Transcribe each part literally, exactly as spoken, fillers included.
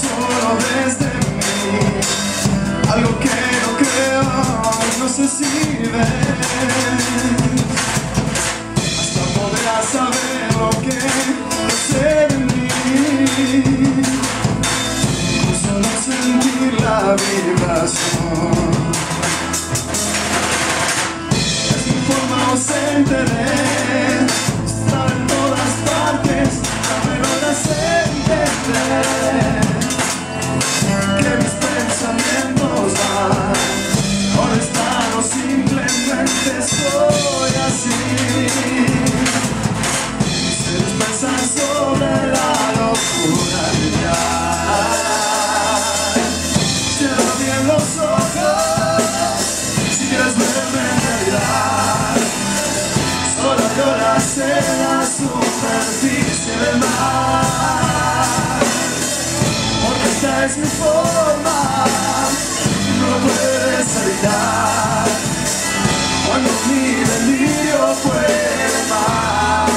solo desde mí, algo que no creo, no sé si ves, hasta podrás saber lo que no sé de mí, con solo sentir la vibración. Es mi forma ausente de estar en todas partes, me logras entender que mis pensamientos van, ahora están o simplemente soy así. Se dispersan sobre la locura ya. Cierra bien los ojos si quieres verme en realidad. Solo lloras en la superficie del mar, porque esta es mi forma, no lo puedes evitar. Cuando mi delirio puede más.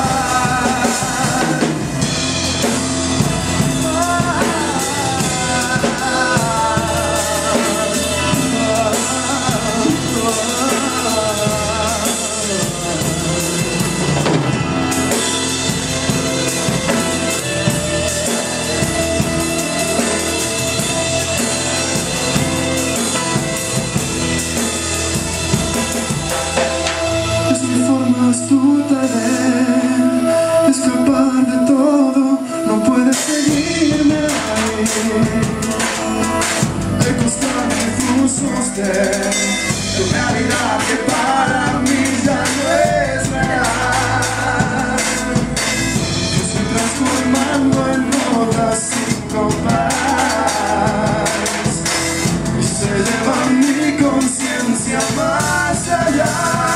Astuta de escapar de todo, no puedes seguirme ahí. Hay constantes flusos de tu realidad que para mí ya no es real. Yo estoy transformando en notas sin compás y se lleva mi conciencia más allá.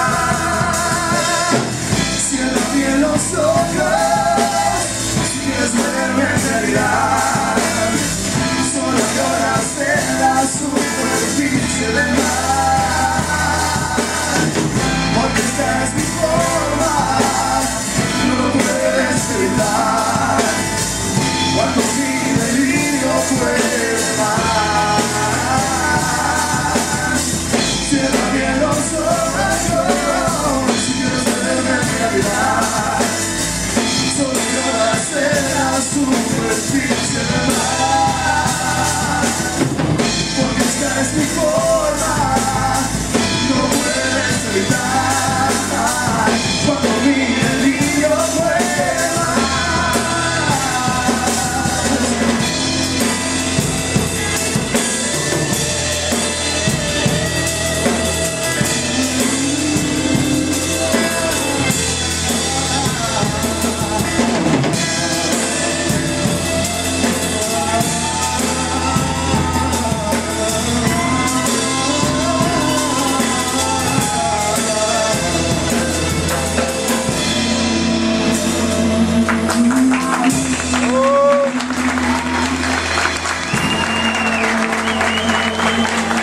Los ojos, si quieres verme en realidad, solo lloras en la superficie del mar, porque esta es mi forma, no lo puedes evitar. Cuando mi delirio puede más, cierra bien los ojos, si quieres verme en realidad. Superficie del mar, porque esta es mi forma, no puedes evitar. Cuando mi delirio puede más.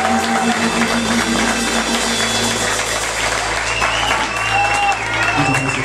Entonces,